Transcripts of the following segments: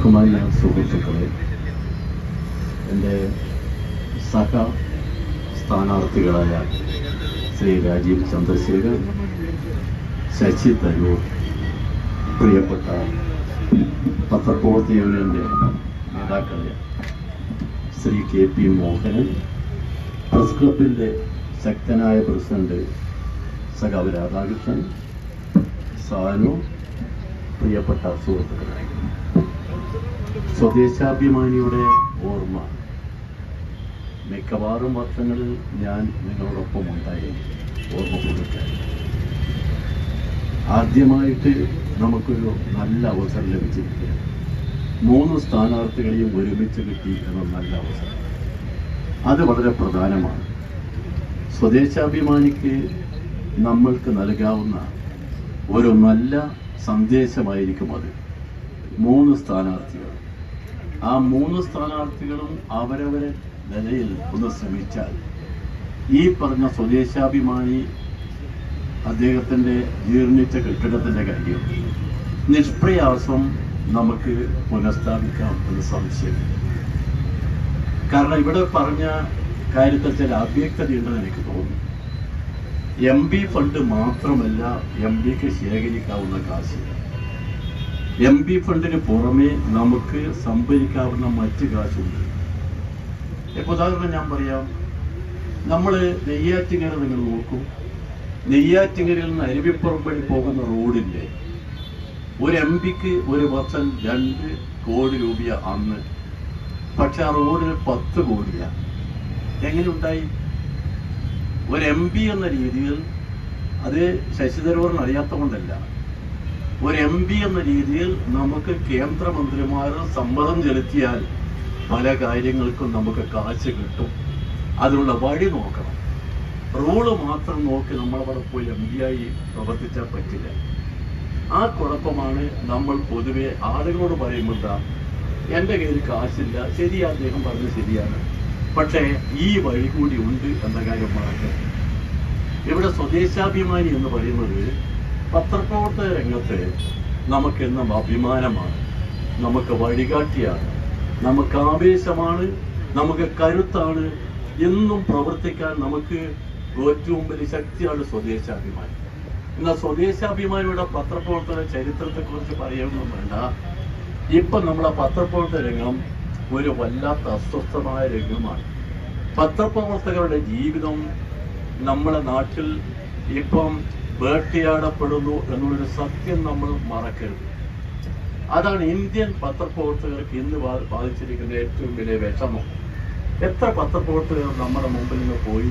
ബഹുമാന്യ സുഹൃത്തുക്കളെ, എൻ്റെ സഹ സ്ഥാനാർത്ഥികളായ ശ്രീ രാജീവ് ചന്ദ്രശേഖർ, ശശി തരൂർ, പ്രിയപ്പെട്ട പത്രപ്രവർത്തക യൂണിയൻ്റെ നേതാക്കളെ ശ്രീ KP മോഹനൻ, പ്രസ് ക്ലബിൻ്റെ ശക്തനായ പ്രസിഡന്റ് സഖാവ് രാധാകൃഷ്ണൻ, സാനു, പ്രിയപ്പെട്ട സുഹൃത്തുക്കളെ, സ്വദേശാഭിമാനിയുടെ ഓർമ്മ മിക്കവാറും വർഷങ്ങളിൽ ഞാൻ നിങ്ങളോടൊപ്പം ഉണ്ടായിരുന്നു. ഓർമ്മ പുതുക്കാൻ ആദ്യമായിട്ട് നമുക്കൊരു നല്ല അവസരം ലഭിച്ചിരിക്കുക. 3 സ്ഥാനാർത്ഥികളെയും ഒരുമിച്ച് കിട്ടി എന്ന നല്ല അവസരം, അത് വളരെ പ്രധാനമാണ്. സ്വദേശാഭിമാനിക്ക് നമ്മൾക്ക് നൽകാവുന്ന ഒരു നല്ല സന്ദേശമായിരിക്കും അത്. 3 സ്ഥാനാർത്ഥികൾ, ആ 3 സ്ഥാനാർത്ഥികളും അവരവരെ നിലയിൽ ഒന്ന് ശ്രമിച്ചാൽ ഈ പറഞ്ഞ സ്വദേശാഭിമാനി അദ്ദേഹത്തിൻ്റെ ജീർണിച്ച കെട്ടിടത്തിൻ്റെ കാര്യം നിഷ്പ്രയാസം നമുക്ക് പുനഃസ്ഥാപിക്കാം എന്ന് സംശയമില്ല. കാരണം ഇവിടെ പറഞ്ഞ കാര്യത്തിൽ ചില അവ്യക്തതയുണ്ടെന്ന് എനിക്ക് തോന്നുന്നു. MP ഫണ്ട് മാത്രമല്ല MPക്ക് ശേഖരിക്കാവുന്ന കാശ്. MP ഫണ്ടിന് പുറമെ നമുക്ക് സംഭരിക്കാവുന്ന മറ്റ് കാശുണ്ട്. ഇപ്പോൾ ഉദാഹരണം ഞാൻ പറയാം, നമ്മൾ നെയ്യാറ്റിങ്ങര നിങ്ങൾ നോക്കൂ. നെയ്യാറ്റിങ്ങരയിൽ നിന്ന് അരുവിപ്പുറം വഴി പോകുന്ന റോഡിൻ്റെ ഒരു MPക്ക് ഒരു വർഷം 2 കോടി രൂപ അന്ന്. പക്ഷെ ആ റോഡിന് 10 കോടിയാണ്. എങ്ങനെ ഉണ്ടായി? ഒരു MP എന്ന രീതിയിൽ, അത് ശശി തരൂരിന് അറിയാത്ത കൊണ്ടല്ല, ഒരു MP എന്ന രീതിയിൽ നമുക്ക് കേന്ദ്രമന്ത്രിമാർ സമ്മതം ചെലുത്തിയാൽ പല കാര്യങ്ങൾക്കും നമുക്ക് കാശ് കിട്ടും. അതിനുള്ള വഴി നോക്കണം. റൂള് മാത്രം നോക്കി നമ്മളവിടെ പോയി MP ആയി പ്രവർത്തിച്ചാൽ പറ്റില്ല. ആ കുഴപ്പമാണ് നമ്മൾ പൊതുവെ ആളുകളോട് പറയുമ്പോൾ, എൻ്റെ കയ്യിൽ കാശില്ല. ശരിയാ, അദ്ദേഹം പറഞ്ഞത് ശരിയാണ്, പക്ഷേ ഈ വഴി കൂടി ഉണ്ട് എന്ന കാര്യം മറക്കരുത്. ഇവിടെ സ്വദേശാഭിമാനി എന്ന് പറയുന്നത് പത്രപ്രവർത്തക രംഗത്ത് നമുക്കെന്നും അഭിമാനമാണ്, നമുക്ക് വഴികാട്ടിയാണ്, നമുക്ക് ആവേശമാണ്, നമുക്ക് കരുത്താണ്. എന്നും പ്രവർത്തിക്കാൻ നമുക്ക് ഏറ്റവും വലിയ ശക്തിയാണ് സ്വദേശാഭിമാനി. എന്നാൽ സ്വദേശാഭിമാനിയുടെ പത്രപ്രവർത്തന ചരിത്രത്തെക്കുറിച്ച് പറയുകയൊന്നും വേണ്ട. ഇപ്പം നമ്മളെ പത്രപ്രവർത്തന രംഗം ഒരു വല്ലാത്ത അസ്വസ്ഥമായ രംഗമാണ്. പത്രപ്രവർത്തകരുടെ ജീവിതം നമ്മുടെ നാട്ടിൽ ഇപ്പം വേട്ടയാടപ്പെടുന്നു എന്നുള്ളൊരു സത്യം നമ്മൾ മറക്കരുത്. അതാണ് ഇന്ത്യൻ പത്രപ്രവർത്തകർക്ക് ഇന്ന് ബാധിച്ചിരിക്കുന്ന ഏറ്റവും വലിയ വിഷമം. എത്ര പത്രപ്രവർത്തകർ നമ്മുടെ മുമ്പിൽ നിന്ന് പോയി,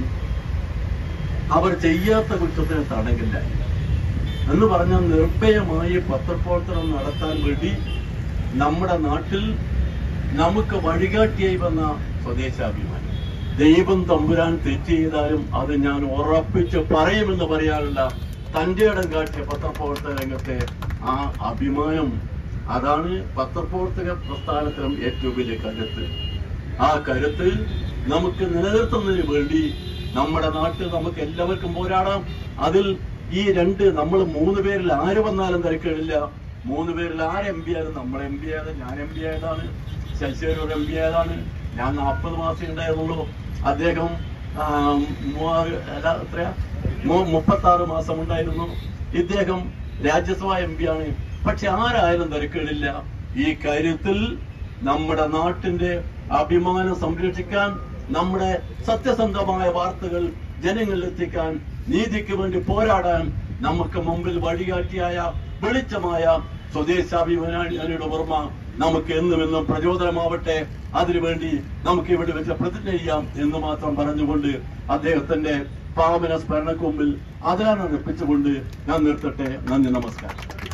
അവർ ചെയ്യാത്ത കുറ്റത്തിന് തടകില്ല എന്ന് പറഞ്ഞാൽ നിർഭയമായി പത്രപ്രവർത്തനം നടത്താൻ വേണ്ടി നമ്മുടെ നാട്ടിൽ നമുക്ക് വഴികാട്ടിയായി വന്ന സ്വദേശാഭിമാനി. ദൈവം തമ്പുരാൻ തെറ്റ് ചെയ്താലും അത് ഞാൻ ഉറപ്പിച്ച് പറയുമെന്ന് പറയാനുള്ള തൻ്റെ ഇടം കാട്ടിയ പത്രപ്രവർത്തക രംഗത്തെ ആ അഭിമാനം, അതാണ് പത്രപ്രവർത്തക പ്രസ്ഥാനത്തിനും ഏറ്റവും വലിയ കരുത്ത്. ആ കരുത്ത് നമുക്ക് നിലനിർത്തുന്നതിന് വേണ്ടി നമ്മുടെ നാട്ടിൽ നമുക്ക് എല്ലാവർക്കും പോരാടാം. അതിൽ ഈ നമ്മൾ 3 പേരിൽ ആര് വന്നാലും തിരക്കില്ല. 3 പേരിൽ ആര് MP ആയാലും, നമ്മൾ MP ആയത്, ഞാൻ MP ആയതാണ്, ശശി തരൂർ MP ആയതാണ്. ഞാൻ 40 മാസം ഉണ്ടായിരുന്നുള്ളൂ, അദ്ദേഹം 36 മാസം ഉണ്ടായിരുന്നു. ഇദ്ദേഹം രാജ്യസഭാ MP ആണ്. പക്ഷെ ആരായാലും തിരക്കില്ല. ഈ കാര്യത്തിൽ നമ്മുടെ നാട്ടിന്റെ അഭിമാനം സംരക്ഷിക്കാൻ, നമ്മുടെ സത്യസന്ധമായ വാർത്തകൾ ജനങ്ങളിലെത്തിക്കാൻ, നീതിക്ക് വേണ്ടി പോരാടാൻ നമുക്ക് മുമ്പിൽ വഴികാട്ടിയായ വെളിച്ചമായ സ്വദേശാഭിമാനിയുടെ ഓർമ്മ നമുക്ക് എന്നും പ്രചോദനമാവട്ടെ. അതിനുവേണ്ടി നമുക്ക് ഇവിടെ വെച്ച് പ്രതിജ്ഞ ചെയ്യാം എന്ന് മാത്രം പറഞ്ഞുകൊണ്ട് അദ്ദേഹത്തിന്റെ പാവന സ്മരണക്ക് മുമ്പിൽ അതിലാണ് അർപ്പിച്ചുകൊണ്ട് ഞാൻ നിർത്തട്ടെ. നന്ദി, നമസ്കാരം.